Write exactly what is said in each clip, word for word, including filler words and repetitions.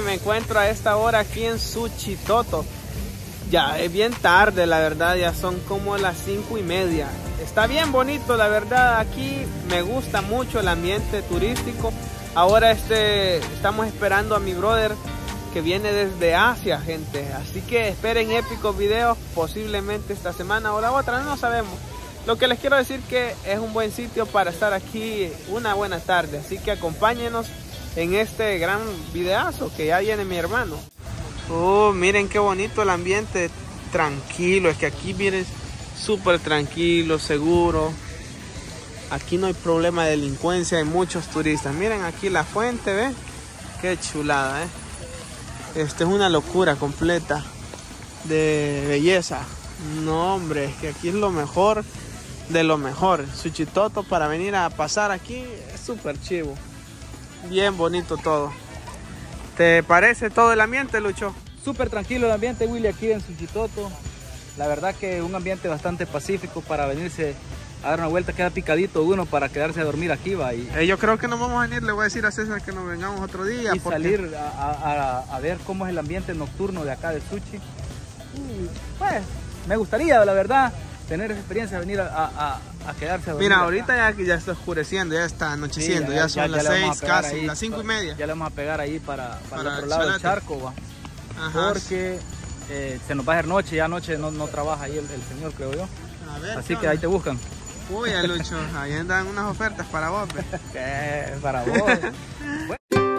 me encuentro a esta hora aquí en Suchitoto. Ya es bien tarde, la verdad, ya son como las cinco y media. Está bien bonito, la verdad, aquí me gusta mucho el ambiente turístico. Ahora este, estamos esperando a mi brother que viene desde Asia, gente. Así que esperen épicos videos, posiblemente esta semana o la otra, no sabemos. Lo que les quiero decir que es un buen sitio para estar aquí una buena tarde. Así que acompáñenos en este gran videazo que ya viene mi hermano. Oh, miren qué bonito el ambiente, tranquilo. Es que aquí miren, súper tranquilo, seguro. Aquí no hay problema de delincuencia, hay muchos turistas. Miren aquí la fuente, ¿ves? Qué chulada, ¿eh? Esta es una locura completa de belleza. No, hombre, es que aquí es lo mejor de lo mejor. Suchitoto, para venir a pasar aquí es súper chivo. Bien bonito todo. ¿Te parece todo el ambiente, Lucho? Súper tranquilo el ambiente, Willy, aquí en Suchitoto. La verdad que un ambiente bastante pacífico para venirse a dar una vuelta. Queda picadito uno para quedarse a dormir aquí, va. Y, eh, yo creo que nos vamos a venir, le voy a decir a César que nos vengamos otro día. Y porque... salir a, a, a ver cómo es el ambiente nocturno de acá de Suchi. Y, pues, me gustaría, la verdad, tener esa experiencia de venir a, a, a quedarse a dormir. Mira, ahorita ya, ya está oscureciendo, ya está anocheciendo, sí, ya, ya son ya, las ya seis casi, ahí, las cinco y media. Ya le vamos a pegar ahí para, para, para el otro lado del charco, va. Ajá. Porque eh, se nos va a hacer noche, ya anoche no, no trabaja ahí el, el señor, creo yo. A ver, así que ahí te buscan. Uy, Lucho, ahí andan unas ofertas para vos. ¿Qué? Para vos. Bueno.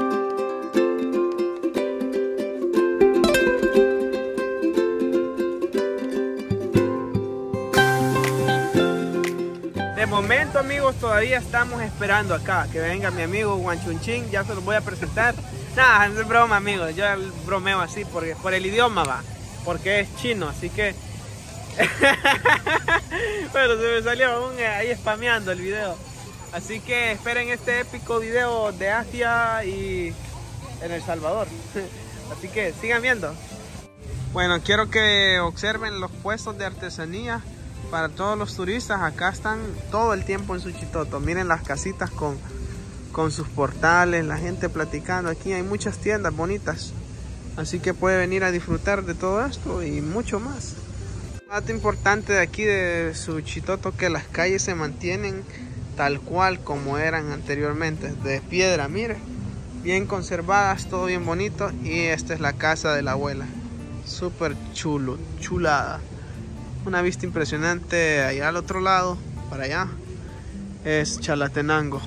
De momento, amigos, todavía estamos esperando acá que venga mi amigo Guanchunchín. Ya se los voy a presentar. Nada, no es broma, amigos. Yo bromeo así porque, por el idioma, va. Porque es chino, así que... Bueno, se me salió un, ahí spameando el video. Así que esperen este épico video de Asia y en El Salvador. Así que sigan viendo. Bueno, quiero que observen los puestos de artesanía para todos los turistas. Acá están todo el tiempo en Suchitoto. Miren las casitas con, con sus portales, la gente platicando. Aquí hay muchas tiendas bonitas, así que puede venir a disfrutar de todo esto y mucho más. Dato importante de aquí de Suchitoto, que las calles se mantienen tal cual como eran anteriormente, de piedra, mire, bien conservadas, todo bien bonito. Y esta es la casa de la abuela, súper chulo, chulada. Una vista impresionante. Allá al otro lado, para allá, es Chalatenango.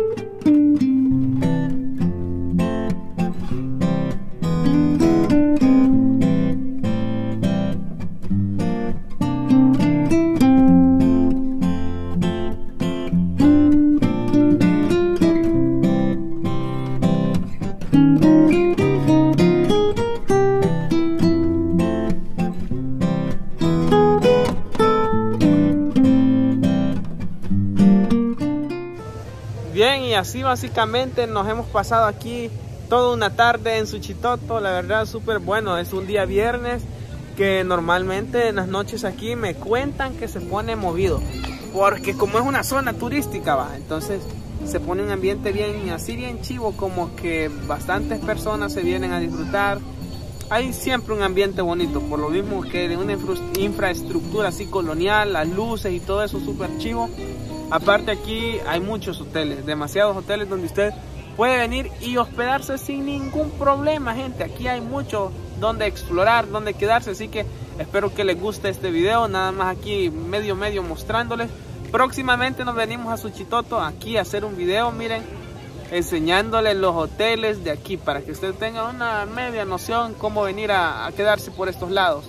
Bien, y así básicamente nos hemos pasado aquí toda una tarde en Suchitoto. La verdad, súper bueno. Es un día viernes que normalmente en las noches aquí me cuentan que se pone movido, porque como es una zona turística, va, entonces se pone un ambiente bien, así bien chivo, como que bastantes personas se vienen a disfrutar. Hay siempre un ambiente bonito, por lo mismo que de una infraestructura así colonial, las luces y todo eso súper chivo. Aparte, aquí hay muchos hoteles, demasiados hoteles donde usted puede venir y hospedarse sin ningún problema, gente. Aquí hay mucho donde explorar, donde quedarse, así que espero que les guste este video. Nada más aquí medio medio mostrándoles. Próximamente nos venimos a Suchitoto aquí a hacer un video, miren, enseñándoles los hoteles de aquí, para que usted tenga una media noción cómo venir a, a quedarse por estos lados.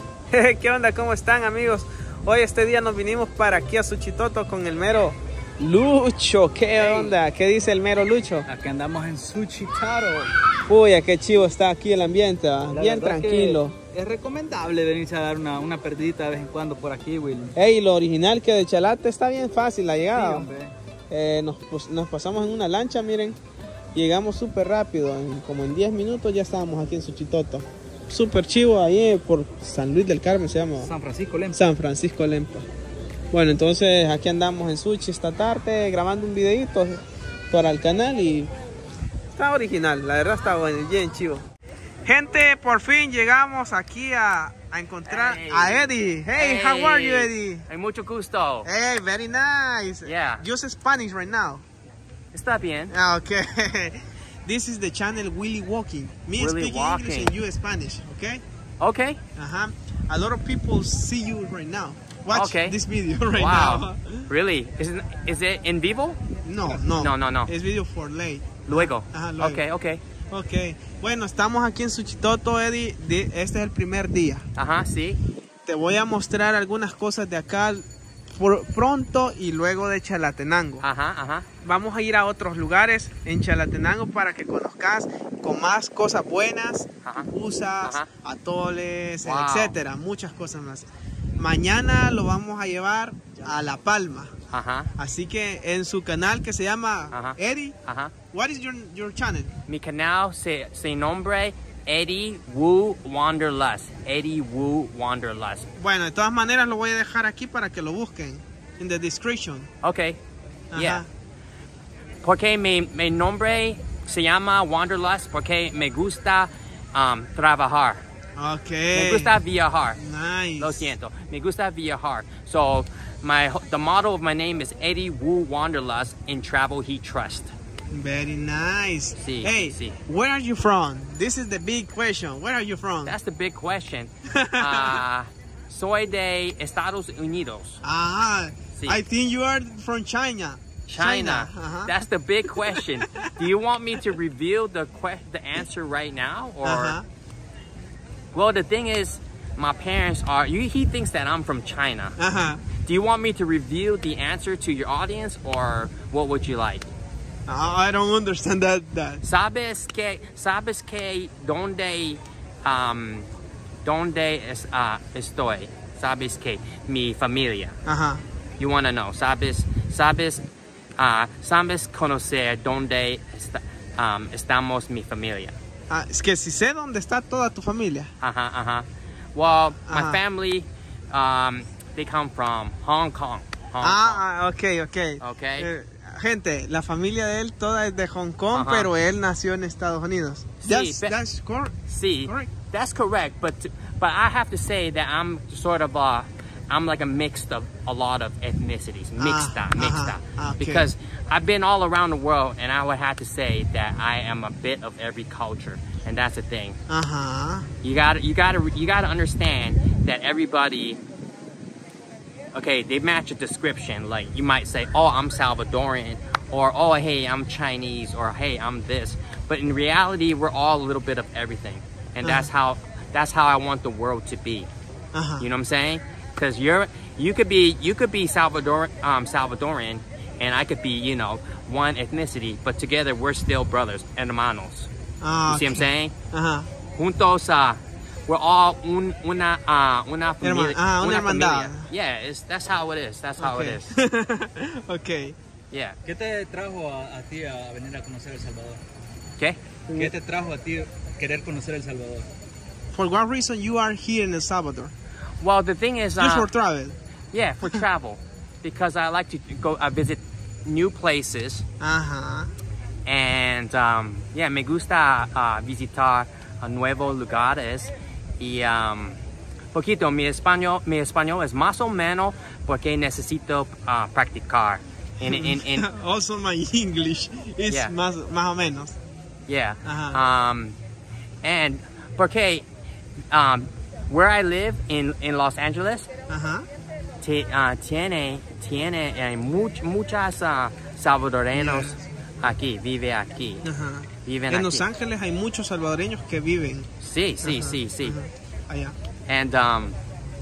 ¿Qué onda? ¿Cómo están, amigos? Hoy este día nos vinimos para aquí a Suchitoto con el mero Lucho. ¿Qué hey. onda? ¿Qué dice el mero Lucho? Aquí andamos en Suchitoto. Uy, qué chivo está aquí el ambiente, ¿va? Bien tranquilo. Es recomendable venirse a dar una, una perdidita de vez en cuando por aquí, Will. Ey, lo original que de Chalate está bien fácil la llegada. Sí, hombre. Eh, nos, pues, nos pasamos en una lancha, miren. Llegamos súper rápido, en, como en diez minutos ya estábamos aquí en Suchitoto. Súper chivo, ahí por San Luis del Carmen se llama. San Francisco Lempa. San Francisco Lempa. Bueno, entonces aquí andamos en Suchi esta tarde grabando un videito para el canal y está original, la verdad está bueno, bien chivo. Gente, por fin llegamos aquí a, a encontrar Hey. a Eddie. Hey, Hey. how are you, Eddie? Hay mucho gusto. Hey, very nice. Yeah. Use Spanish right now. Está bien. Ah, okay. This is the channel Willy Walking. Me Willy speaking Walking. English and you Spanish, okay? Okay. Uh-huh. A lot of people see you right now. Watch Okay. this video right Wow. now. Really? Is it, is it in vivo? No, no. No, no, no. Es video for late. Luego. Ajá, luego. Okay, okay. Ok. Bueno, estamos aquí en Suchitoto, Eddie. De- Este es el primer día. Ajá, sí. Te voy a mostrar algunas cosas de acá por- pronto y luego de Chalatenango. Ajá, ajá. Vamos a ir a otros lugares en Chalatenango para que conozcas con más cosas buenas, Ajá. pupusas, Ajá. atoles, Wow. etcétera, muchas cosas más. Mañana lo vamos a llevar a La Palma. Ajá, Así que en su canal que se llama Ajá. Eddie, ajá. what is your, your channel? Mi canal se, se nombre Eddie Wu Wanderlust. Eddie Wu Wanderlust. Bueno, de todas maneras lo voy a dejar aquí para que lo busquen en the description. Okay. Ajá. Yeah. Porque mi, mi nombre se llama Wanderlust porque me gusta um, trabajar. Ok. Me gusta viajar. Nice. Lo siento. Me gusta viajar. So, my the motto of my name is Eddie Wu Wanderlust. In travel, he trust. Very nice. Sí, hey, sí. where are you from? This is the big question. Where are you from? That's the big question. Uh, soy de Estados Unidos. Ah, Sí. I think you are from China. China. Uh-huh. That's the big question. Do you want me to reveal the que- the answer right now, or? Uh-huh. Well, the thing is, my parents are. You, he thinks that I'm from China. Uh-huh. Do you want me to reveal the answer to your audience, or what would you like? I don't understand that. that. Sabes que sabes que donde um donde es, uh, estoy. Sabes que mi familia. Ajá. You want to know. Sabes sabes uh, sabes conocer donde está, um, estamos mi familia. Ah, es que si sé dónde está toda tu familia. Uh-huh, uh-huh. Well, my Uh-huh. family, um, they come from Hong Kong. Hong Kong. Ah, ah, ok, ok. Okay. Eh, gente, la familia de él toda es de Hong Kong, Ajá. pero él nació en Estados Unidos. Sí, That's, pe- that's correct. See, Correct. that's correct, but but I have to say that I'm sort of uh I'm like a mixed of a lot of ethnicities, mixed Ah, up, mixed uh-huh, up, okay. because I've been all around the world, and I would have to say that I am a bit of every culture, and that's the thing. Ajá. You gotta, you gotta, you gotta understand that everybody. Okay, they match a description. Like you might say, "Oh, I'm Salvadorian," or "Oh, hey, I'm Chinese," or "Hey, I'm this." But in reality, we're all a little bit of everything, and Uh-huh. that's how that's how I want the world to be. Ajá. You know what I'm saying? Because you're you could be you could be Salvador um, Salvadorian, and I could be you know one ethnicity, but together we're still brothers and hermanos. Ah, You see what I'm ok. saying? Ajá. Juntos, uh, we're all un, una uh, una familia. ah, una hermandad. familia. Yeah, it's, that's how it is. That's how it is. Ok. Yeah. ¿Qué te trajo a, a ti a venir a conocer El Salvador? Okay. ¿Qué te trajo a ti querer conocer El Salvador? For what reason you are here in El Salvador? Well, the thing is, Just uh, for travel. yeah, for travel, because I like to go uh, visit new places. Ajá. And um, yeah, me gusta uh, visitar uh, nuevos lugares y um, poquito mi español mi español es más o menos porque necesito uh, practicar. In, in, in, Also my English is Yeah. más, más o menos. yeah. Ajá. Um, and porque um, where I live in, in Los Angeles Ajá. t- uh, tiene tiene eh, much, muchas uh, salvadoreños Yes. aquí, vive aquí, Ajá. viven En aquí. Los Ángeles hay muchos salvadoreños que viven Sí, sí, Ajá, sí, sí. ajá, allá. And um,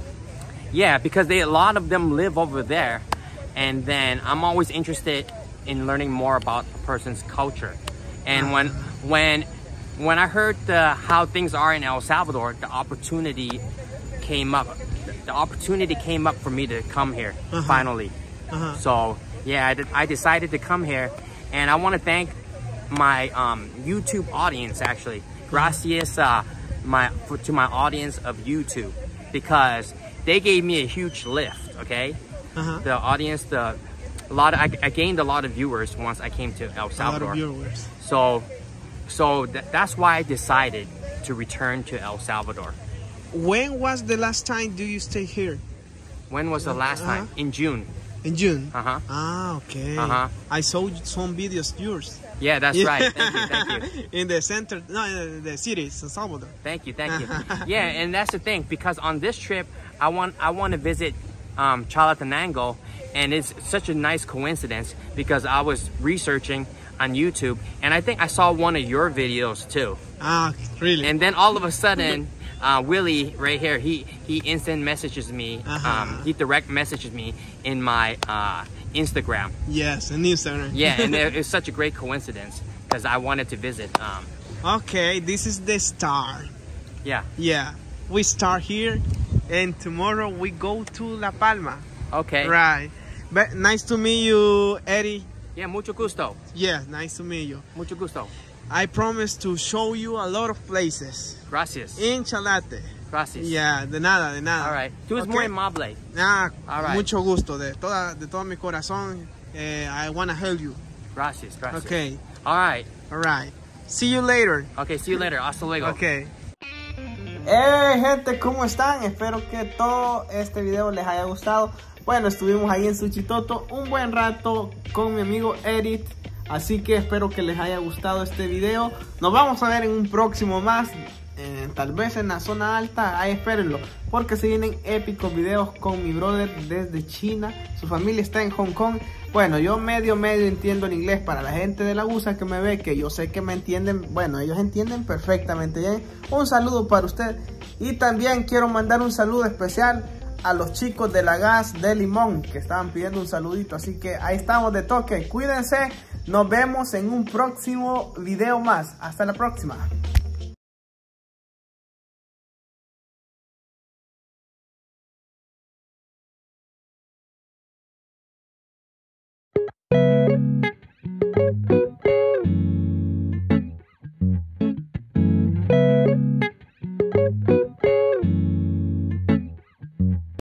yeah, because they a lot of them live over there, and then I'm always interested in learning more about a person's culture. And when when when I heard the, how things are in El Salvador, the opportunity came up. The opportunity came up for me to come here Uh-huh. finally. Ajá. So yeah, I, did, I decided to come here, and I want to thank my um, YouTube audience actually. Gracias uh, my for, to my audience of YouTube, because they gave me a huge lift. Okay, Ajá. the audience, the a lot of, I, I gained a lot of viewers once I came to El A lot of Salvador. viewers. So So th that's why I decided to return to El Salvador. When was the last time do you stay here? When was the last Uh-huh. time? In June. In June? Uh-huh. Ah, okay. Uh-huh. I saw some videos yours. Yeah, that's Yeah. right. Thank you, thank you. In the center, no, in the city, San Salvador. Thank you, thank you. Yeah, and that's the thing, because on this trip, I want I want to visit um, Chalatenango, and it's such a nice coincidence because I was researching on YouTube, and I think I saw one of your videos too. Ah, really? And then all of a sudden, uh, Willie right here, he he instant messages me, Uh-huh. um, he direct messages me in my uh, Instagram. Yes, in Instagram. Yeah, and it, it's such a great coincidence because I wanted to visit. Um, Okay, this is the start. yeah. Yeah, we start here, and tomorrow we go to La Palma. Okay. Right. But nice to meet you, Eddie. Yeah, mucho gusto. Yeah, nice to meet you. Mucho gusto. I promise to show you a lot of places Gracias. in Chalate. Gracias. Yeah, de nada, de nada. All right. Tú es Okay. muy amable. Ah, All right. mucho gusto, de toda, de todo mi corazón. Eh, I wanna help you. Gracias, gracias. Okay, All right. all right. See you later. Okay, see you later. Hasta luego. Okay. Hey gente, ¿cómo están? Espero que todo este video les haya gustado. Bueno, estuvimos ahí en Suchitoto un buen rato con mi amigo Edith. Así que espero que les haya gustado este video. Nos vamos a ver en un próximo más. Eh, tal vez en la zona alta. Ahí espérenlo. Porque se vienen épicos videos con mi brother desde China. Su familia está en Hong Kong. Bueno, yo medio medio entiendo el inglés. Para la gente de la U S A que me ve, que yo sé que me entienden. Bueno, ellos entienden perfectamente bien. Un saludo para usted. Y también quiero mandar un saludo especial a los chicos de la gas de Limón, que estaban pidiendo un saludito. Así que ahí estamos de toque. Cuídense. Nos vemos en un próximo video más. Hasta la próxima. Thank you.